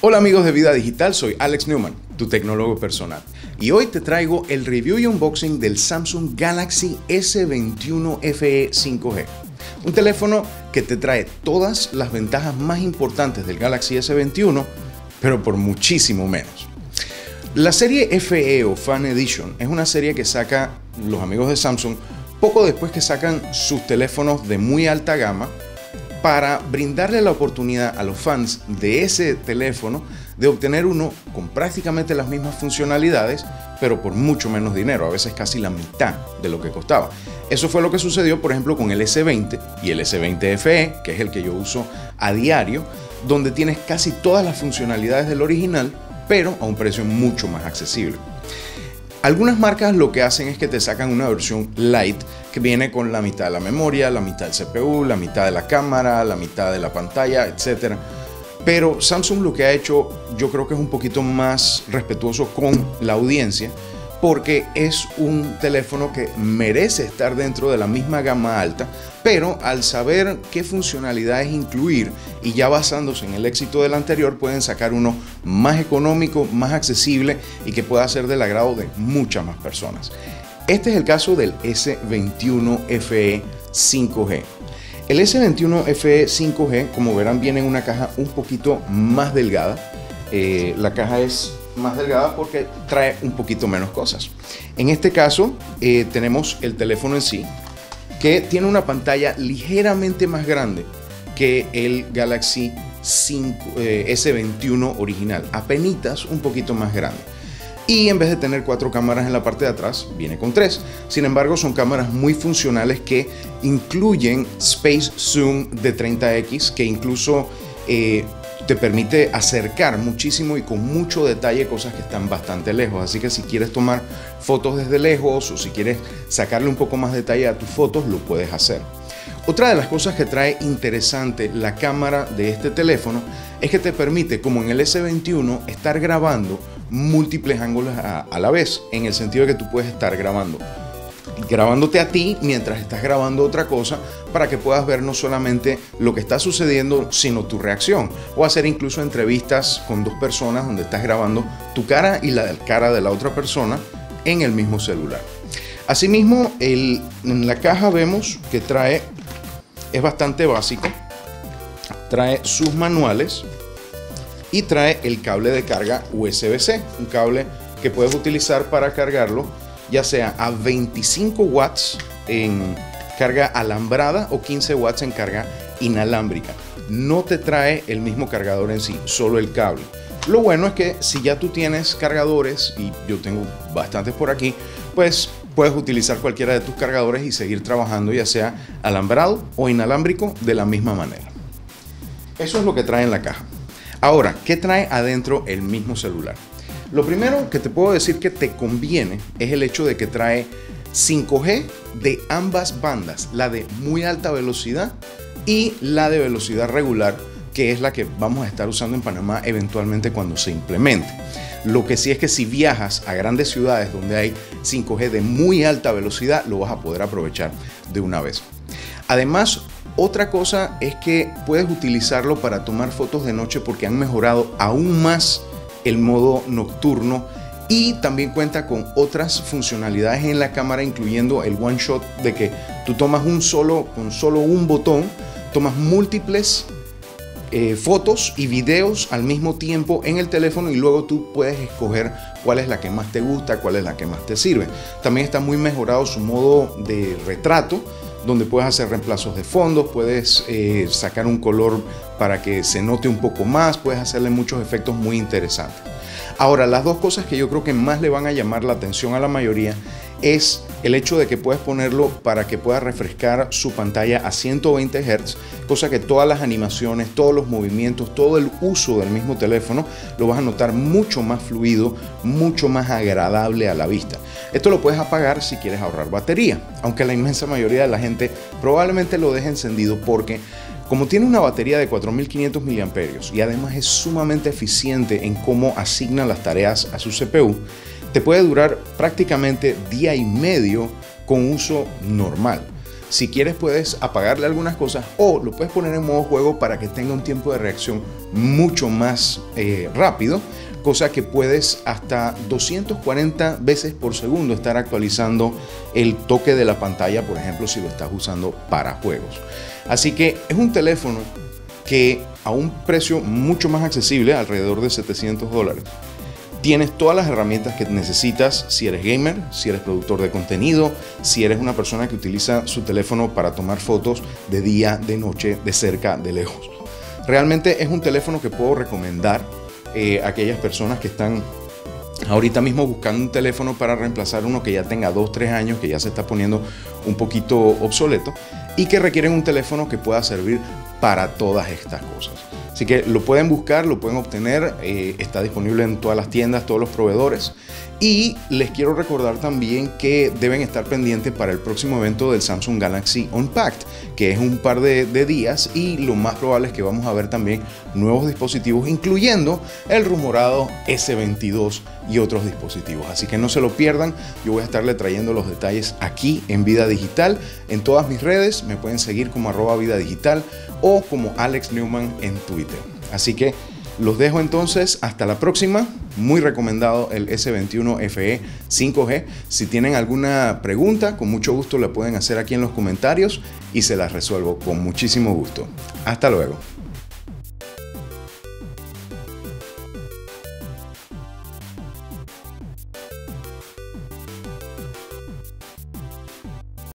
Hola amigos de Vida Digital, soy Alex Newman, tu tecnólogo personal. Y hoy te traigo el review y unboxing del Samsung Galaxy S21 FE 5G. Un teléfono que te trae todas las ventajas más importantes del Galaxy S21, pero por muchísimo menos. La serie FE o Fan Edition es una serie que saca los amigos de Samsung poco después que sacan sus teléfonos de muy alta gama, para brindarle la oportunidad a los fans de ese teléfono de obtener uno con prácticamente las mismas funcionalidades, pero por mucho menos dinero, a veces casi la mitad de lo que costaba. Eso fue lo que sucedió, por ejemplo, con el S20 y el S20 FE, que es el que yo uso a diario, donde tienes casi todas las funcionalidades del original, pero a un precio mucho más accesible. Algunas marcas lo que hacen es que te sacan una versión light que viene con la mitad de la memoria, la mitad del CPU, la mitad de la cámara, la mitad de la pantalla, etc. Pero Samsung lo que ha hecho, yo creo que es un poquito más respetuoso con la audiencia, porque es un teléfono que merece estar dentro de la misma gama alta, pero al saber qué funcionalidades incluir y ya basándose en el éxito del anterior, pueden sacar uno más económico, más accesible y que pueda ser del agrado de muchas más personas. Este es el caso del S21 FE 5G. El S21 FE 5G, como verán, viene en una caja un poquito más delgada. La caja es más delgada porque trae un poquito menos cosas. En este caso tenemos el teléfono en sí, que tiene una pantalla ligeramente más grande que el Galaxy S21 original, apenitas un poquito más grande. Y en vez de tener 4 cámaras en la parte de atrás, viene con 3. Sin embargo, son cámaras muy funcionales que incluyen Space Zoom de 30x, que incluso te permite acercar muchísimo y con mucho detalle cosas que están bastante lejos. Así que si quieres tomar fotos desde lejos o si quieres sacarle un poco más detalle a tus fotos, lo puedes hacer. Otra de las cosas que trae interesante la cámara de este teléfono es que te permite, como en el S21, estar grabando múltiples ángulos a la vez, en el sentido de que tú puedes estar grabándote a ti mientras estás grabando otra cosa, para que puedas ver no solamente lo que está sucediendo, sino tu reacción, o hacer incluso entrevistas con dos personas donde estás grabando tu cara y la cara de la otra persona en el mismo celular. Asimismo, en la caja vemos que es bastante básico, trae sus manuales y trae el cable de carga USB-C, un cable que puedes utilizar para cargarlo ya sea a 25 watts en carga alambrada o 15 watts en carga inalámbrica. No te trae el mismo cargador en sí, solo el cable. Lo bueno es que si ya tú tienes cargadores, y yo tengo bastantes por aquí, pues puedes utilizar cualquiera de tus cargadores y seguir trabajando, ya sea alambrado o inalámbrico, de la misma manera. Eso es lo que trae en la caja. Ahora, ¿qué trae adentro el mismo celular? Lo primero que te puedo decir que te conviene es el hecho de que trae 5G de ambas bandas, la de muy alta velocidad y la de velocidad regular, que es la que vamos a estar usando en Panamá eventualmente cuando se implemente. Lo que sí es que si viajas a grandes ciudades donde hay 5G de muy alta velocidad, lo vas a poder aprovechar de una vez. Además, otra cosa es que puedes utilizarlo para tomar fotos de noche, porque han mejorado aún más el modo nocturno, y también cuenta con otras funcionalidades en la cámara, incluyendo el one shot, de que tú tomas con solo un botón, tomas múltiples fotos y videos al mismo tiempo en el teléfono, y luego tú puedes escoger cuál es la que más te gusta, cuál es la que más te sirve. También está muy mejorado su modo de retrato, donde puedes hacer reemplazos de fondos, puedes sacar un color para que se note un poco más, puedes hacerle muchos efectos muy interesantes. Ahora, las dos cosas que yo creo que más le van a llamar la atención a la mayoría es el hecho de que puedes ponerlo para que pueda refrescar su pantalla a 120 Hz, cosa que todas las animaciones, todos los movimientos, todo el uso del mismo teléfono lo vas a notar mucho más fluido, mucho más agradable a la vista. Esto lo puedes apagar si quieres ahorrar batería, aunque la inmensa mayoría de la gente probablemente lo deje encendido, porque como tiene una batería de 4500 mAh y además es sumamente eficiente en cómo asigna las tareas a su CPU, te puede durar prácticamente día y medio con uso normal. Si quieres puedes apagarle algunas cosas o lo puedes poner en modo juego para que tenga un tiempo de reacción mucho más rápido, cosa que puedes hasta 240 veces por segundo estar actualizando el toque de la pantalla, por ejemplo, si lo estás usando para juegos. Así que es un teléfono que a un precio mucho más accesible, alrededor de $700, tienes todas las herramientas que necesitas si eres gamer, si eres productor de contenido, si eres una persona que utiliza su teléfono para tomar fotos de día, de noche, de cerca, de lejos. Realmente es un teléfono que puedo recomendar a aquellas personas que están ahorita mismo buscando un teléfono para reemplazar uno que ya tenga 2-3 años, que ya se está poniendo un poquito obsoleto y que requieren un teléfono que pueda servir para todas estas cosas. Así que lo pueden buscar, lo pueden obtener, está disponible en todas las tiendas, todos los proveedores. Y les quiero recordar también que deben estar pendientes para el próximo evento del Samsung Galaxy Unpacked, que es un par de días, y lo más probable es que vamos a ver también nuevos dispositivos, incluyendo el rumorado S22 y otros dispositivos. Así que no se lo pierdan, yo voy a estarle trayendo los detalles aquí en Vida Digital. En todas mis redes me pueden seguir como @vidadigital o como Alex Newman en Twitter. Así que los dejo entonces, hasta la próxima. Muy recomendado el S21 FE 5G. Si tienen alguna pregunta, con mucho gusto la pueden hacer aquí en los comentarios y se las resuelvo con muchísimo gusto. Hasta luego.